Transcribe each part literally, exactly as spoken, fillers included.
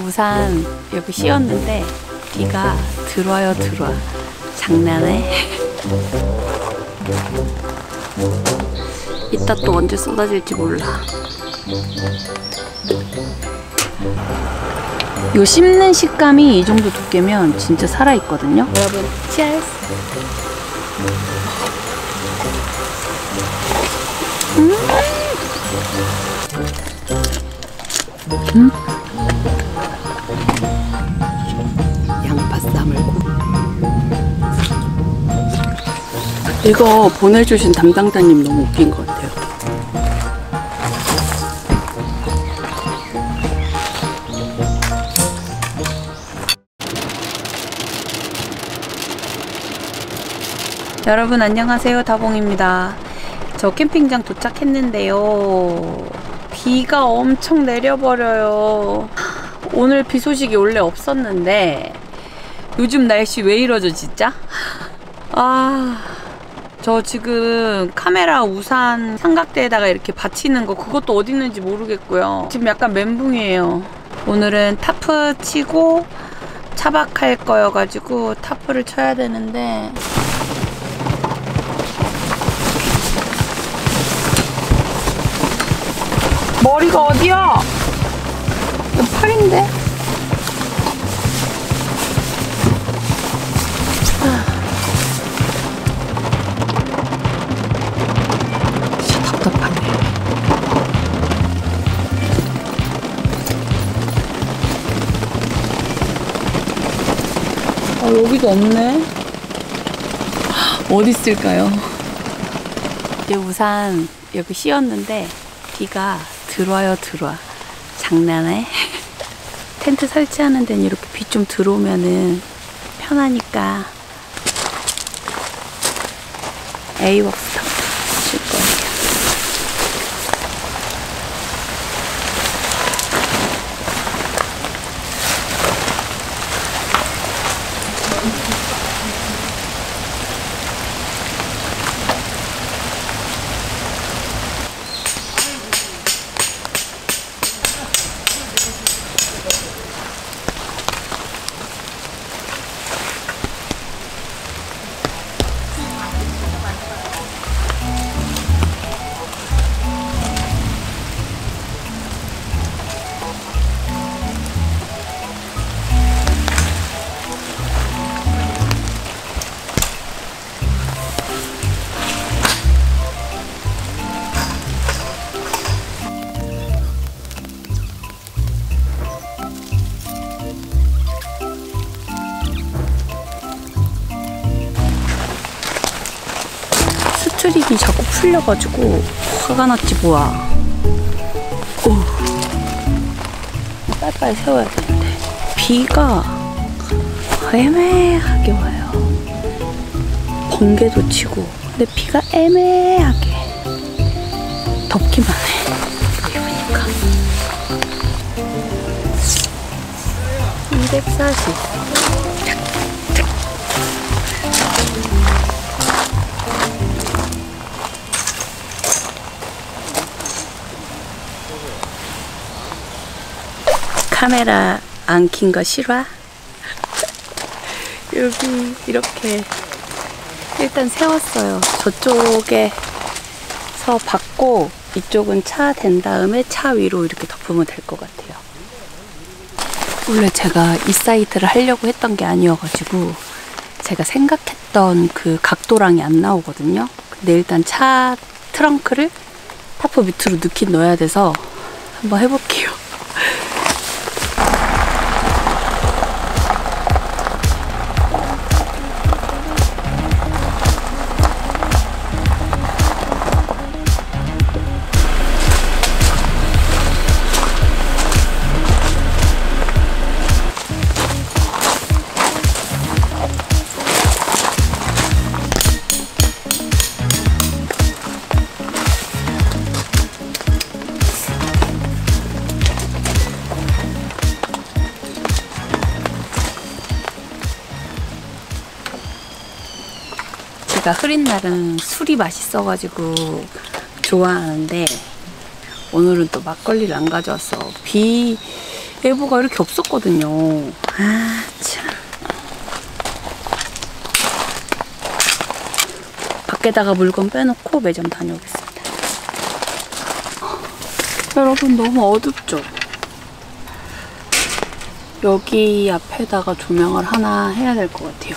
우산 여기 씌웠는데 비가 들어와요 들어와. 장난해? 이따 또 언제 쏟아질지 몰라. 요 씹는 식감이 이 정도 두께면 진짜 살아있거든요. 여러분, 치얼스! 음! 음! 양파 싸물고. 이거 보내주신 담당자님 너무 웃긴 것 같아요. 여러분 안녕하세요, 다봉입니다. 저 캠핑장 도착했는데요, 비가 엄청 내려버려요. 오늘 비 소식이 원래 없었는데 요즘 날씨 왜 이러죠 진짜? 아, 저 지금 카메라 우산 삼각대에다가 이렇게 받치는 거 그것도 어디 있는지 모르겠고요. 지금 약간 멘붕이에요. 오늘은 타프 치고 차박할 거여가지고 타프를 쳐야 되는데 머리가 어디야? 이거 팔인데? 진짜 답답하네. 아, 여기도 없네. 어디 있을까요? 이 우산 여기 씌웠는데 비가 들어와요 들어와. 장난해? 텐트 설치하는 데는 이렇게 비 좀 들어오면은 편하니까 에이웍스 타프 칠 거예요. 스트립이 자꾸 풀려가지고 화가 났지 뭐야. 오, 빨리빨리 세워야 되는데 비가 애매하게 와요. 번개도 치고 근데 비가 애매하게 덥기만 해. 그러니까 이백사십. 카메라 안 킨 거 싫어? 여기 이렇게 일단 세웠어요. 저쪽에서 받고 이쪽은 차 된 다음에 차 위로 이렇게 덮으면 될 것 같아요. 원래 제가 이 사이트를 하려고 했던 게 아니어가지고 제가 생각했던 그 각도랑이 안 나오거든요. 근데 일단 차 트렁크를 타프 밑으로 넣긴 넣어야 돼서 한번 해볼게요. 제가 흐린 날은 술이 맛있어가지고 좋아하는데 오늘은 또 막걸리를 안 가져왔어. 비 내부가 이렇게 없었거든요. 아, 참. 밖에다가 물건 빼놓고 매점 다녀오겠습니다. 여러분, 너무 어둡죠? 여기 앞에다가 조명을 하나 해야 될 것 같아요.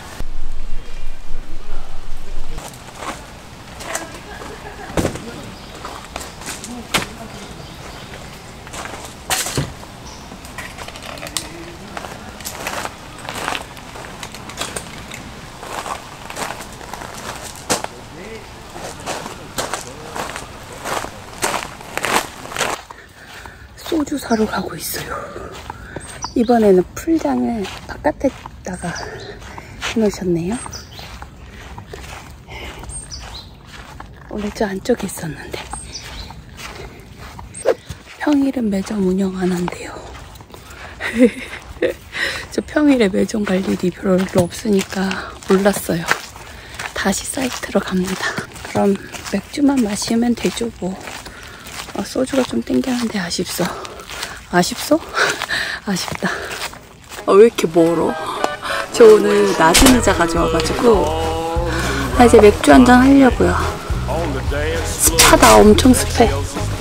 소주 사러 가고 있어요. 이번에는 풀장을 바깥에다가 해놓으셨네요. 원래 저 안쪽에 있었는데 평일은 매점 운영 안 한대요. 저 평일에 매점 갈 일이 별로 없으니까 몰랐어요. 다시 사이트로 갑니다. 그럼 맥주만 마시면 되죠 뭐. 아, 소주가 좀 땡기는데 아쉽소. 아쉽소? 아쉽다. 아, 왜 이렇게 멀어? 저 오늘 낮은 의자 가져와가지고 아, 이제 맥주 한잔 하려고요. 습하다. 엄청 습해.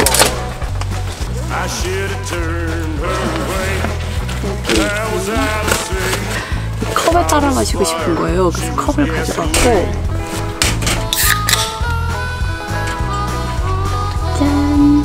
이 컵에 따라 마시고 싶은 거예요. 그래서 컵을 가져갔고, 짠!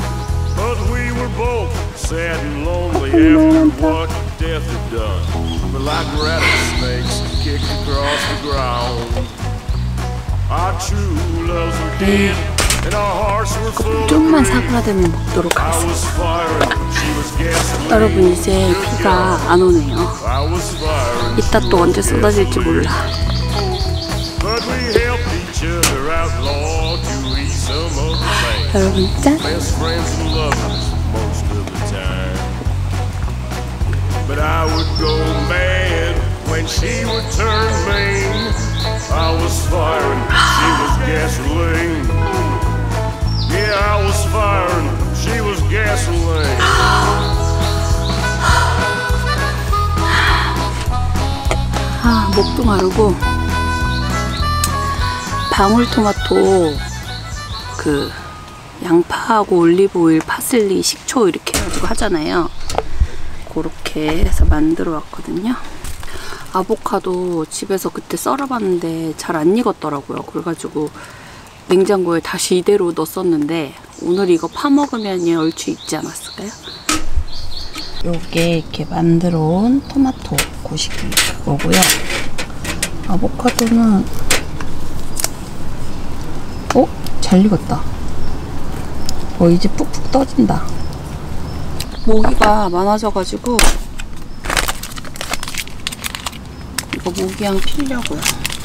sad and lonely after what death had done. But like rattlesnakes kicked across the ground. Our true loves were dead and our hearts were full. 좀만 사그라들면 먹도록 하겠습니다. 여러분, 이제 비가 안 오네요. 이따 또 언제 쏟아질지 몰라. 여러분, 짠! But I would go mad when she would turn mean. I was firing, she was gasoline. Yeah, I was firing, she was gasoline. 아, 목도 마르고. 방울토마토 그 양파하고 올리브오일, 파슬리, 식초 이렇게 해가지고 하잖아요. 그렇게 해서 만들어 왔거든요. 아보카도 집에서 그때 썰어봤는데 잘 안 익었더라고요. 그래가지고 냉장고에 다시 이대로 넣었었는데 오늘 이거 파먹으면 얼추 익지 않았을까요? 요게 이렇게 만들어 온 토마토 고식 그거고요. 아보카도는 어? 잘 익었다. 어, 이제 푹푹 떠진다. 모기가 많아져가지고 이거 모기향 피려고요.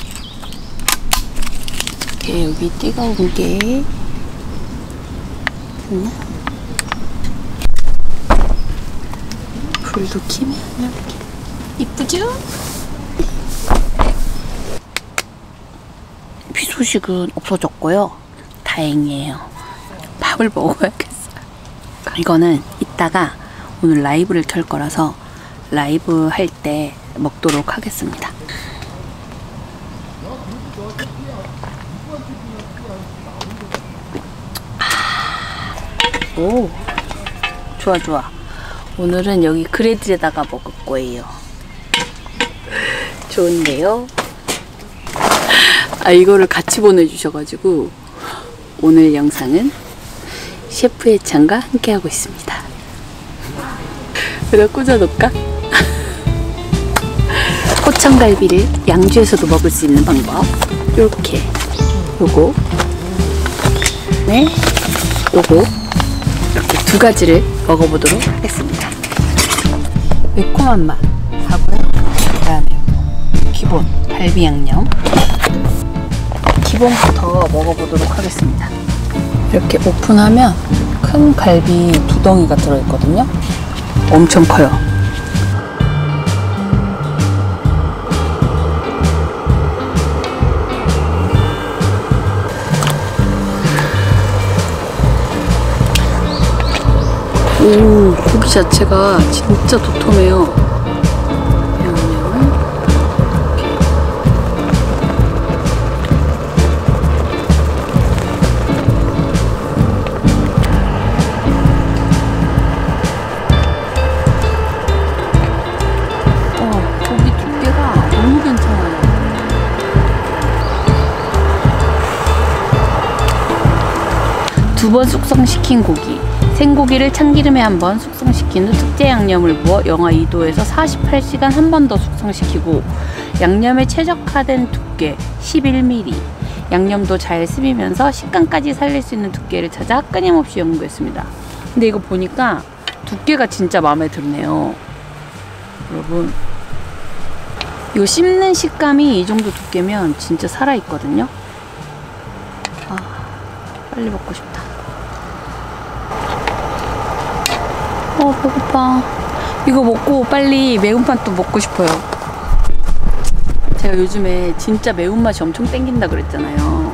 이렇게 여기 뜨거운 게 됐나? 불도 키면 이렇게 이쁘죠? 비 소식은 없어졌고요. 다행이에요. 밥을 먹어야겠어요. 이거는 이따가 오늘 라이브를 켤 거라서 라이브 할 때 먹도록 하겠습니다. 오, 좋아 좋아. 오늘은 여기 그레드에다가 먹을 거예요. 좋은데요? 아, 이거를 같이 보내주셔가지고 오늘 영상은 셰프 예찬과 함께하고 있습니다. 여기다 꽂아놓을까? 포천갈비를 양주에서도 먹을 수 있는 방법. 요렇게 요거 네 요거 이렇게 두 가지를 먹어보도록 하겠습니다. 매콤한 맛 하고요. 그 다음에 기본 갈비 양념 기본부터 먹어보도록 하겠습니다. 이렇게 오픈하면 큰 갈비 두 덩이가 들어있거든요. 엄청 커요. 오, 고기 자체가 진짜 도톰해요. 어, 고기 두께가 너무 괜찮아요. 두 번 숙성시킨 고기. 생고기를 참기름에 한 번 숙성시킨 후 특제 양념을 부어 영하 이 도에서 사십팔 시간 한 번 더 숙성시키고 양념에 최적화된 두께 십일 밀리미터, 양념도 잘 스미면서 식감까지 살릴 수 있는 두께를 찾아 끊임없이 연구했습니다. 근데 이거 보니까 두께가 진짜 마음에 드네요. 여러분, 이거 씹는 식감이 이 정도 두께면 진짜 살아있거든요. 아, 빨리 먹고 싶다. 어, 배고파. 이거 먹고 빨리 매운맛 또 먹고 싶어요. 제가 요즘에 진짜 매운맛이 엄청 땡긴다 그랬잖아요.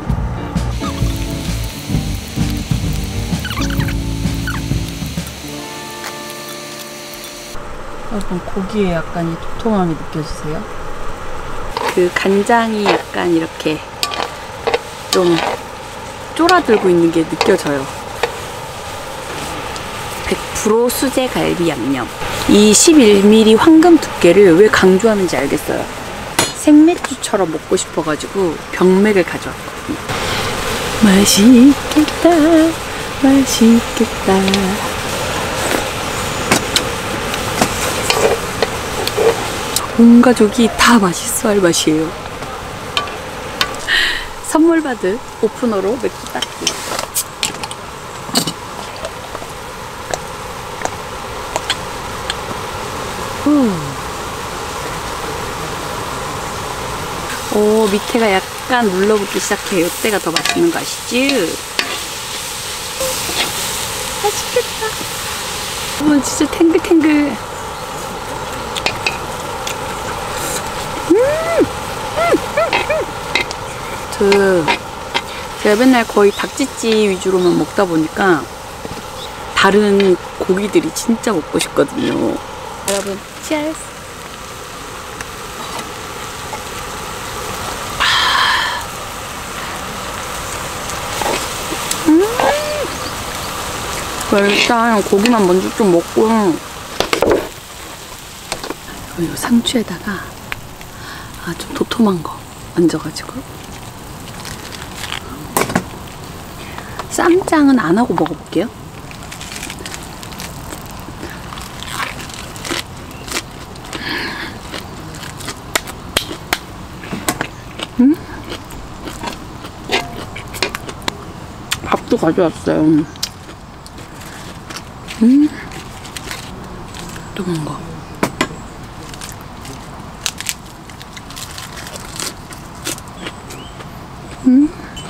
여러분, 고기에 약간 이 도톰함이 느껴지세요? 그 간장이 약간 이렇게 좀 쫄아들고 있는 게 느껴져요. 백 퍼센트 수제 갈비 양념. 이 십일 밀리미터 황금 두께를 왜 강조하는지 알겠어요. 생맥주처럼 먹고 싶어가지고 병맥을 가져왔거든요. 맛있겠다, 맛있겠다. 온 가족이 다 맛있어 할 맛이에요. 선물 받은 오프너로 맥주 닦기. 오, 밑에가 약간 눌러붙기 시작해요. 이때가 더 맛있는 거 아시지? 맛있겠다. 여러분, 진짜 탱글탱글. 음! 저, 제가 맨날 거의 닭찌찌 위주로만 먹다 보니까 다른 고기들이 진짜 먹고 싶거든요. 여러분, 치얼스. 음. 일단 고기만 먼저 좀 먹고 이 상추에다가 아, 좀 도톰한 거 얹어가지고 쌈장은 안 하고 먹어볼게요. 음? 밥도 가져왔어요. 음? 또 뭔가. 음?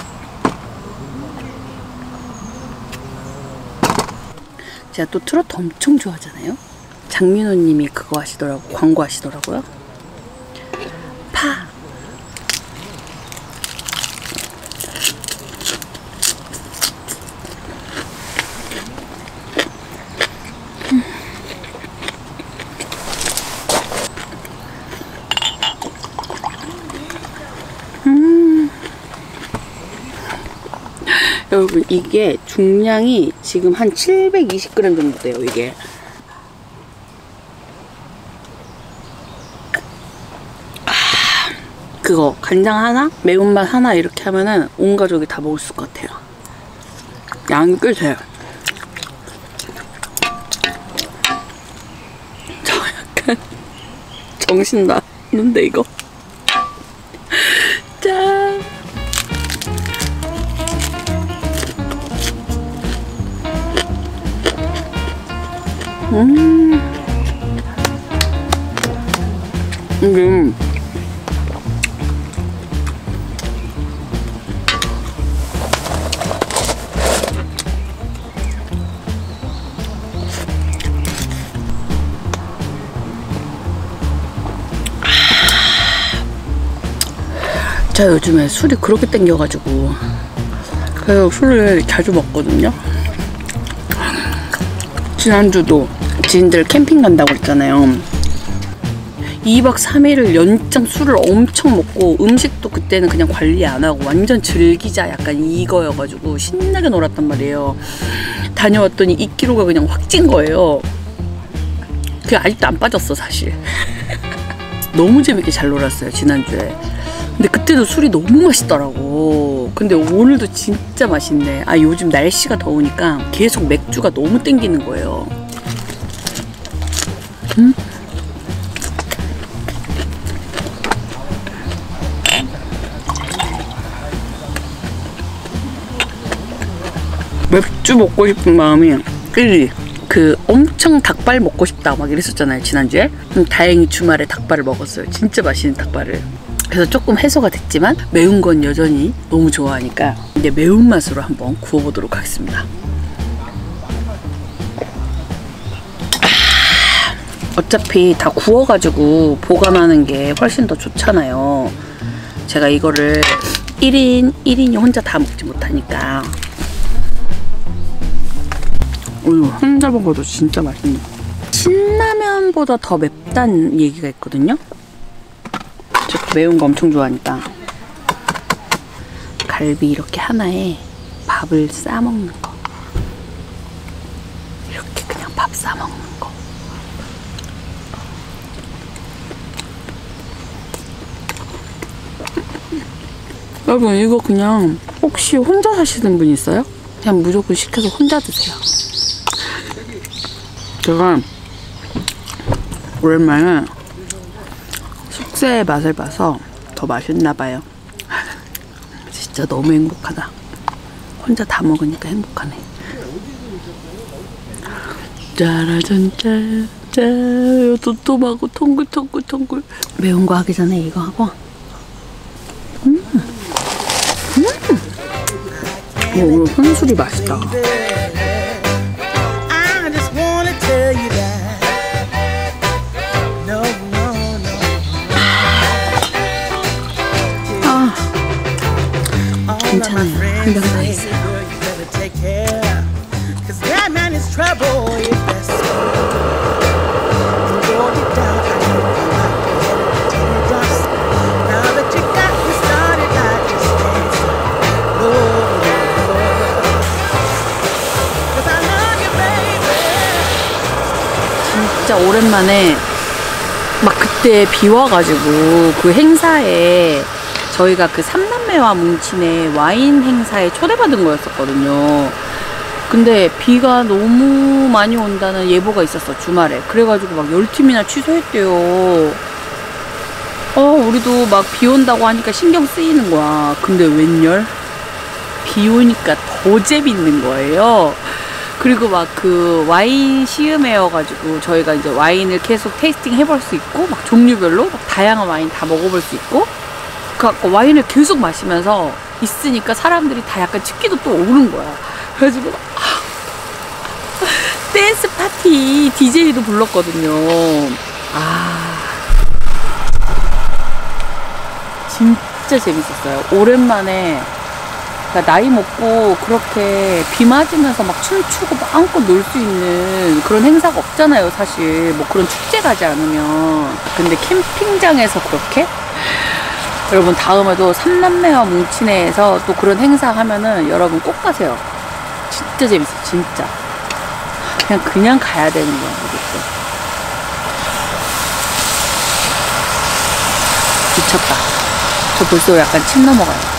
제가 또 트로트 엄청 좋아하잖아요. 장민호님이 그거 하시더라고, 광고 하시더라고요. 파. 음. 여러분, 이게 중량이 지금 한 칠백이십 그램 정도 돼요, 이게. 아, 그거 간장 하나, 매운맛 하나 이렇게 하면은 온 가족이 다 먹을 수 있을 것 같아요. 양이 꽤 돼요. 저 약간 정신 나는데 이거. 짠. 음. 음. 제가 요즘에 술이 그렇게 땡겨가지고 그래서 술을 자주 먹거든요. 지난주도 지인들 캠핑 간다고 했잖아요. 이 박 삼 일을 연장 술을 엄청 먹고 음식도 그때는 그냥 관리 안 하고 완전 즐기자 약간 이거여가지고 신나게 놀았단 말이에요. 다녀왔더니 이 킬로그램가 그냥 확 찐 거예요. 그게 아직도 안 빠졌어 사실. 너무 재밌게 잘 놀았어요 지난주에. 근데 그때도 술이 너무 맛있더라고. 근데 오늘도 진짜 맛있네. 아 요즘 날씨가 더우니까 계속 맥주가 너무 땡기는 거예요. 음? 맥주 먹고 싶은 마음이 끌리. 그 엄청 닭발 먹고 싶다 막 이랬었잖아요 지난주에. 음, 다행히 주말에 닭발을 먹었어요. 진짜 맛있는 닭발을. 그래서 조금 해소가 됐지만 매운 건 여전히 너무 좋아하니까 이제 매운맛으로 한번 구워보도록 하겠습니다. 아, 어차피 다 구워가지고 보관하는 게 훨씬 더 좋잖아요. 제가 이거를 일 인 일 인이 혼자 다 먹지 못하니까. 어휴, 혼자 먹어도 진짜 맛있네. 신라면보다 더 맵다는 얘기가 있거든요. 저 매운 거 엄청 좋아하니까. 갈비 이렇게 하나에 밥을 싸 먹는 거. 이렇게 그냥 밥 싸 먹는 거. 여러분 이거 그냥 혹시 혼자 사시는 분 있어요? 그냥 무조건 시켜서 혼자 드세요. 제가 오랜만에 숙제의 맛을 봐서 더 맛있나봐요. 진짜 너무 행복하다. 혼자 다 먹으니까 행복하네. 짜라잔 짜 도톰하고 통글통글통글. 매운 거 하기 전에 이거 하고. 음, 음. 오, 혼술이 맛있다. 괜찮아요. 한 병 더 있어요. 진짜 오랜만에 막 그때 비 와가지고 그 행사에 저희가 그 삼남매와 뭉친의 와인 행사에 초대받은 거였었거든요. 근데 비가 너무 많이 온다는 예보가 있었어 주말에. 그래가지고 막 열 팀이나 취소했대요. 어 우리도 막 비 온다고 하니까 신경 쓰이는 거야. 근데 웬열 비 오니까 더 재밌는 거예요. 그리고 막 그 와인 시음회여가지고 저희가 이제 와인을 계속 테이스팅 해볼 수 있고 막 종류별로 막 다양한 와인 다 먹어볼 수 있고 그 와인을 계속 마시면서 있으니까 사람들이 다 약간 치기도 또 오는 거야. 그래가지고 아, 댄스 파티 디제이도 불렀거든요. 아 진짜 재밌었어요. 오랜만에 그러니까 나이 먹고 그렇게 비 맞으면서 막 춤추고 마음껏 놀 수 있는 그런 행사가 없잖아요 사실. 뭐 그런 축제 가지 않으면. 근데 캠핑장에서 그렇게 여러분 다음에도 삼남매와 뭉친회에서 또 그런 행사 하면은 여러분 꼭 가세요. 진짜 재밌어 진짜. 그냥 그냥 가야 되는 거야 이것도. 미쳤다. 저 벌써 약간 침 넘어가요.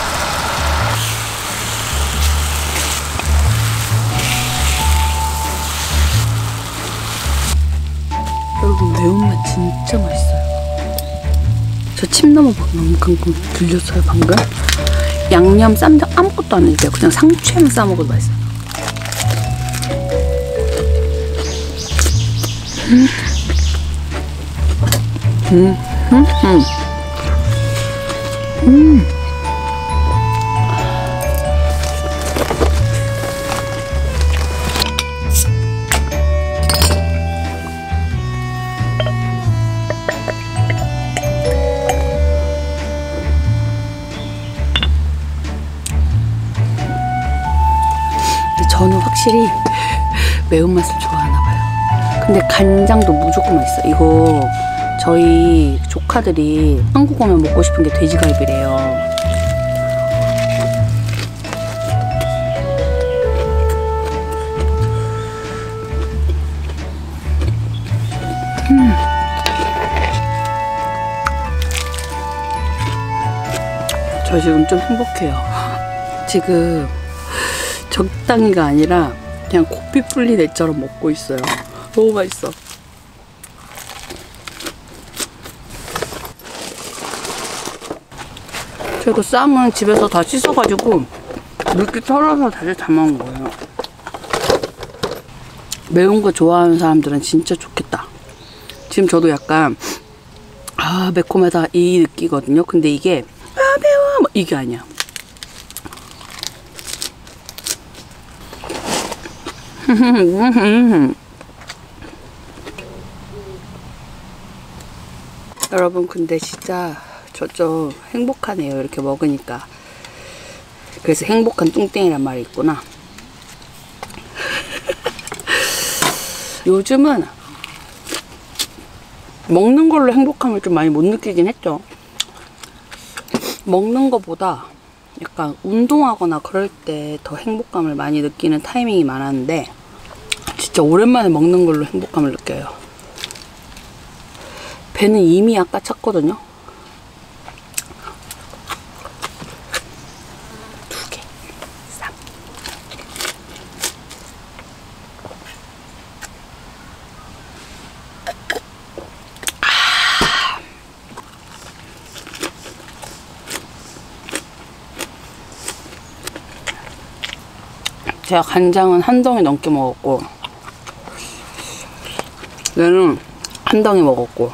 여러분 매운맛 진짜 맛있어요. 저 침 넘어 방금, 방금 들렸어요 방금? 양념 쌈장 아무것도 안 해도 돼요. 그냥 상추에만 싸먹어도 맛있어요. 음. 음. 음. 음. 음. 저는 확실히 매운맛을 좋아하나 봐요. 근데 간장도 무조건 맛있어. 이거 저희 조카들이 한국 오면 먹고 싶은 게 돼지갈비래요. 음. 저 지금 좀 행복해요. 지금 적당히가 아니라 그냥 코피 풀린 애처럼 먹고 있어요. 너무 맛있어. 그리고 쌈은 집에서 다 씻어가지고 물기 털어서 다시 담아온 거예요. 매운 거 좋아하는 사람들은 진짜 좋겠다. 지금 저도 약간 아 매콤하다 이 느끼거든요. 근데 이게 아 매워 뭐 이게 아니야. 여러분 근데 진짜 저 좀 행복하네요. 이렇게 먹으니까. 그래서 행복한 뚱땡이란 말이 있구나. 요즘은 먹는 걸로 행복함을 좀 많이 못 느끼긴 했죠. 먹는 거보다 약간 운동하거나 그럴 때 더 행복감을 많이 느끼는 타이밍이 많았는데 진짜 오랜만에 먹는 걸로 행복감을 느껴요. 배는 이미 아까 찼거든요. 두 개, 쌈. 아. 제가 간장은 한 덩이 넘게 먹었고 얘는 한 덩이 먹었고.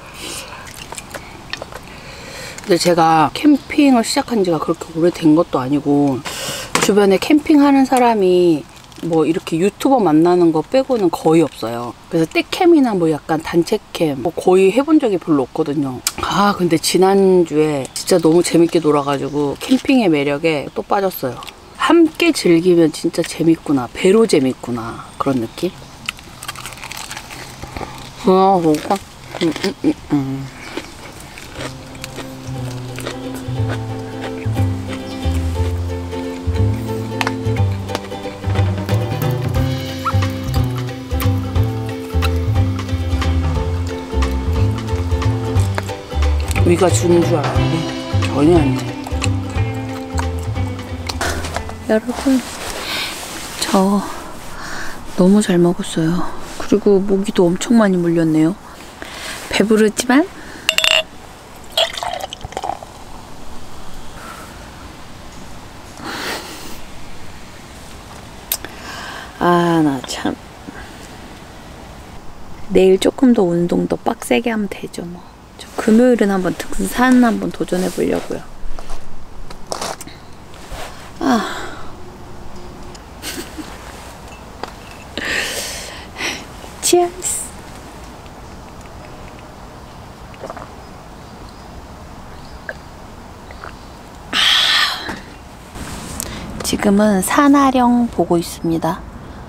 근데 제가 캠핑을 시작한 지가 그렇게 오래된 것도 아니고 주변에 캠핑하는 사람이 뭐 이렇게 유튜버 만나는 거 빼고는 거의 없어요. 그래서 떼캠이나 뭐 약간 단체캠 뭐 거의 해본 적이 별로 없거든요. 아 근데 지난주에 진짜 너무 재밌게 놀아가지고 캠핑의 매력에 또 빠졌어요. 함께 즐기면 진짜 재밌구나. 배로 재밌구나. 그런 느낌? 아, 뭔가? 음, 음, 음, 음. 위가 주는 줄 알았는데 전혀 아니네. 여러분 저 너무 잘 먹었어요. 그리고 모기도 엄청 많이 물렸네요. 배부르지만 아 나 참 내일 조금 더 운동 더 빡세게 하면 되죠 뭐. 저 금요일은 한번 등산 한번 도전해 보려고요. 아 치얼스. 지금은 산하령 보고 있습니다.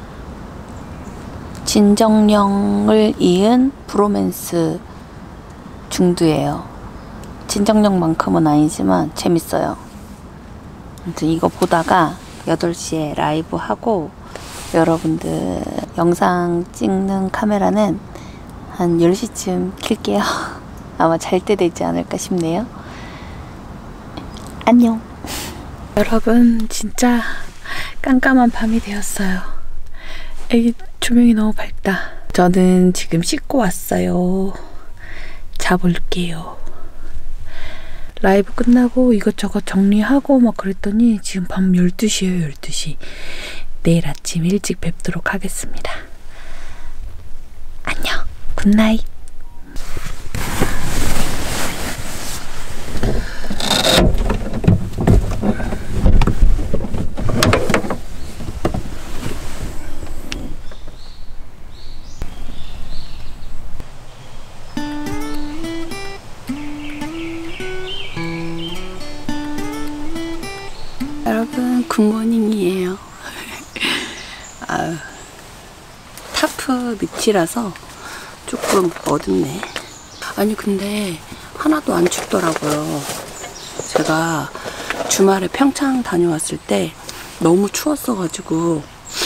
진정령을 이은 브로맨스 중두예요. 진정령만큼은 아니지만 재밌어요. 아무튼 이거 보다가 여덟 시에 라이브 하고 여러분들 영상 찍는 카메라는 한 열 시쯤 킬게요. 아마 잘 때 되지 않을까 싶네요. 안녕. 여러분 진짜 깜깜한 밤이 되었어요. 애기 조명이 너무 밝다. 저는 지금 씻고 왔어요. 자볼게요. 라이브 끝나고 이것저것 정리하고 막 그랬더니 지금 밤 열두 시예요. 열두 시. 내일 아침 일찍 뵙도록 하겠습니다. 안녕. 굿나잇. 여러분 굿모닝이에요. 아유, 타프 테크 밑이라서 조금 어둡네. 아니 근데 하나도 안 춥더라고요. 제가 주말에 평창 다녀왔을 때 너무 추웠어가지고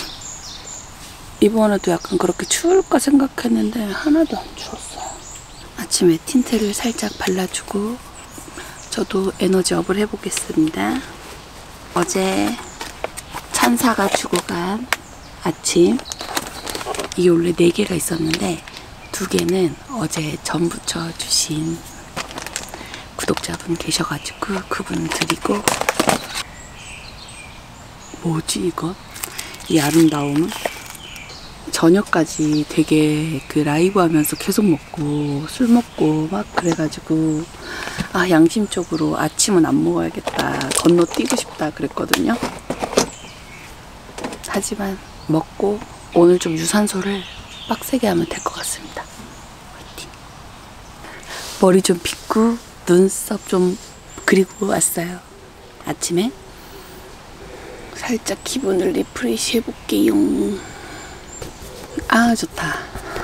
이번에도 약간 그렇게 추울까 생각했는데 하나도 안 추웠어요. 아침에 틴트를 살짝 발라주고 저도 에너지업을 해보겠습니다. 어제 천사가 주고 간 아침, 이게 원래 네 개가 있었는데 두 개는 어제 전 부쳐주신 구독자분 계셔가지고 그분 드리고. 뭐지 이거? 이 아름다움은? 저녁까지 되게 그 라이브 하면서 계속 먹고 술 먹고 막 그래가지고 아 양심적으로 아침은 안 먹어야겠다, 건너뛰고 싶다 그랬거든요. 하지만 먹고 오늘 좀 유산소를 빡세게 하면 될 것 같습니다. 화이팅! 머리 좀 빗고 눈썹 좀 그리고 왔어요. 아침에 살짝 기분을 리프레시 해볼게요. 아 좋다.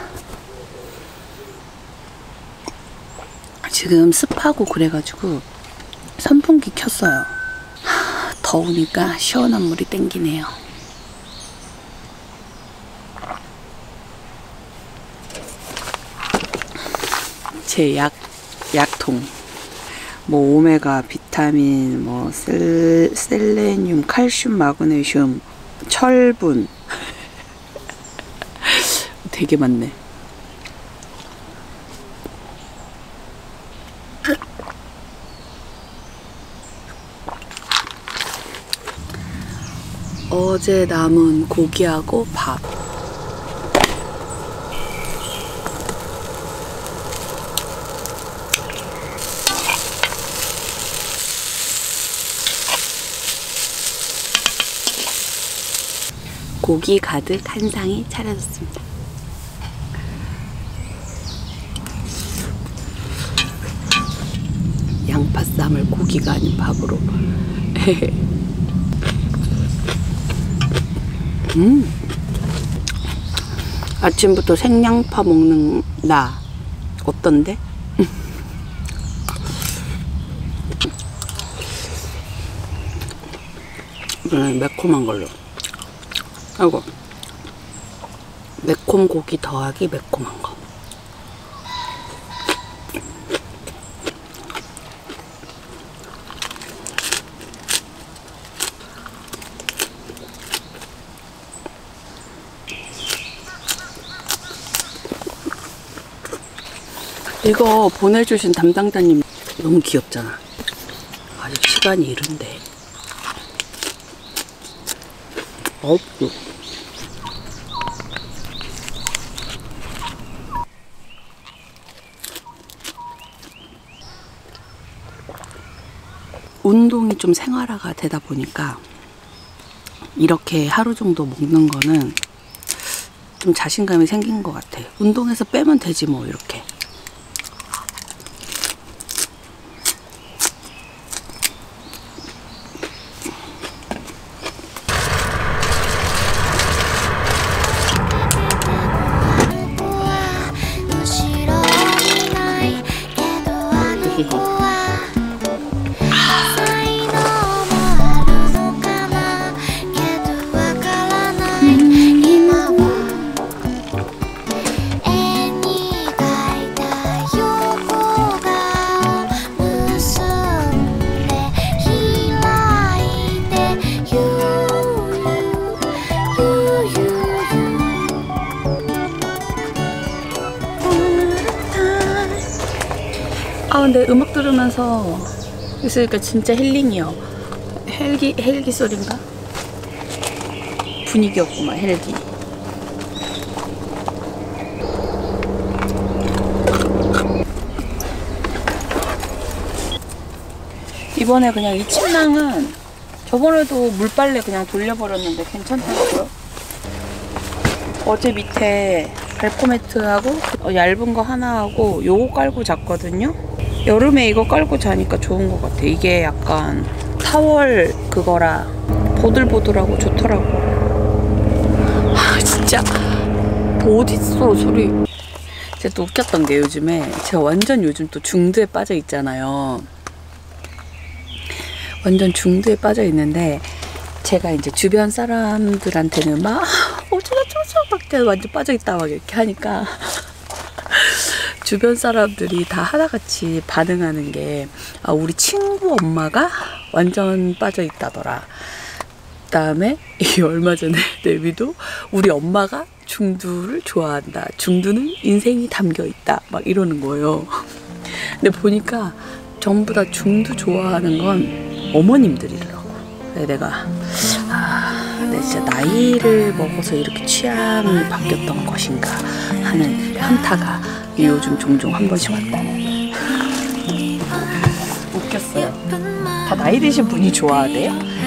지금 습하고 그래가지고 선풍기 켰어요. 하, 더우니까 시원한 물이 땡기네요. 제 약, 약통. 뭐 오메가, 비타민, 뭐 셀, 셀레늄, 칼슘, 마그네슘, 철분 되게 많네. 어제 남은 고기하고 밥. 고기 가득 한 상이 차려졌습니다. 양파쌈을 고기가 아닌 밥으로. 음. 아침부터 생양파 먹는 나 어떤데? 이거는 매콤한 걸로. 아이고, 매콤 고기 더하기 매콤한 거. 이거 보내주신 담당자님 너무 귀엽잖아. 아직 시간이 이른데. 없어. 운동이 좀 생활화가 되다 보니까 이렇게 하루 정도 먹는 거는 좀 자신감이 생긴 것 같아. 운동해서 빼면 되지 뭐 이렇게. 아 근데 음악 들으면서 있으니까 진짜 힐링이요. 헬기, 헬기 소리인가? 분위기 없구만, 헬기. 이번에 그냥 이 침낭은 저번에도 물빨래 그냥 돌려버렸는데 괜찮더라고요. 어제 밑에 벨코매트하고 얇은 거 하나 하고 요거 깔고 잤거든요. 여름에 이거 깔고 자니까 좋은 것 같아. 이게 약간 타월 그거라 보들보들하고 좋더라고. 아 진짜 어딨어 소리. 제가 또 웃겼던 게 요즘에 제가 완전 요즘 또 중두에 빠져 있잖아요. 완전 중두에 빠져 있는데 제가 이제 주변 사람들한테는 막 어쩌고저쩌고 막 완전 빠져 있다 막 이렇게 하니까 주변 사람들이 다 하나같이 반응하는 게 아, 우리 친구 엄마가 완전 빠져 있다더라. 그다음에 이 얼마 전에 내비도 우리 엄마가 중두를 좋아한다. 중두는 인생이 담겨 있다. 막 이러는 거예요. 근데 보니까 전부 다 중두 좋아하는 건 어머님들이더라고. 그래서 내가 아, 내가 진짜 나이를 먹어서 이렇게 취향이 바뀌었던 것인가 하는 현타가 요즘 종종 한 번씩 왔다. 웃겼어요. 다 나이 드신 분이 좋아하대요?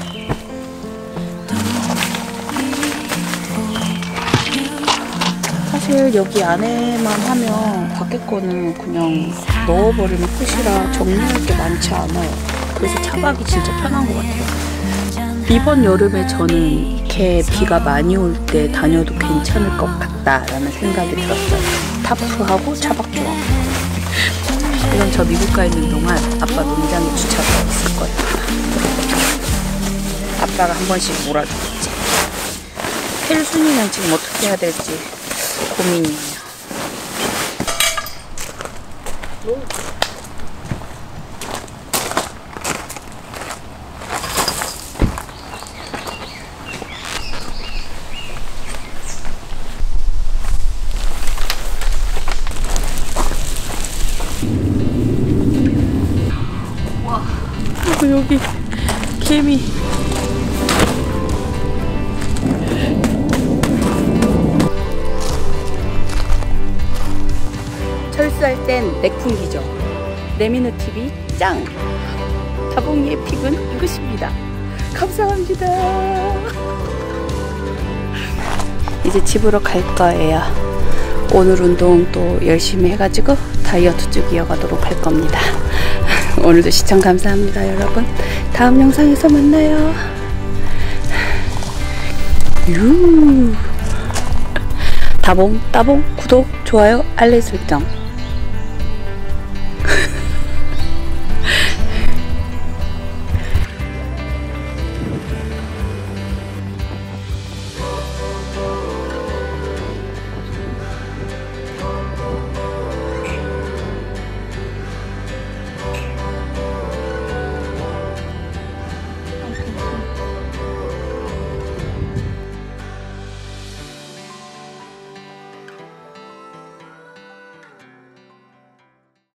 사실 여기 안에만 하면 밖에 거는 그냥 넣어버리면 끝이라 정리할 게 많지 않아요. 그래서 차박이 진짜 편한 것 같아요. 이번 여름에 저는 이렇게 비가 많이 올 때 다녀도 괜찮을 것 같다라는 생각이 들었어요. 타프하고 차박 좋아하고. 이건 저 미국 가 있는 동안 아빠 농장에 주차가 있을 거예요. 아빠가 한 번씩 몰아주겠지. 헬순이는 지금 어떻게 해야 될지 고민이에요. 와, 여기 개미. 철수할 땐 내쿵기죠. 레미노티비 짱! 다봉이의 픽은 이것입니다. 감사합니다. 이제 집으로 갈 거예요. 오늘 운동 또 열심히 해가지고 다이어트 쭉 이어가도록 할 겁니다. 오늘도 시청 감사합니다, 여러분. 다음 영상에서 만나요. 유. 다봉 따봉 구독 좋아요 알림 설정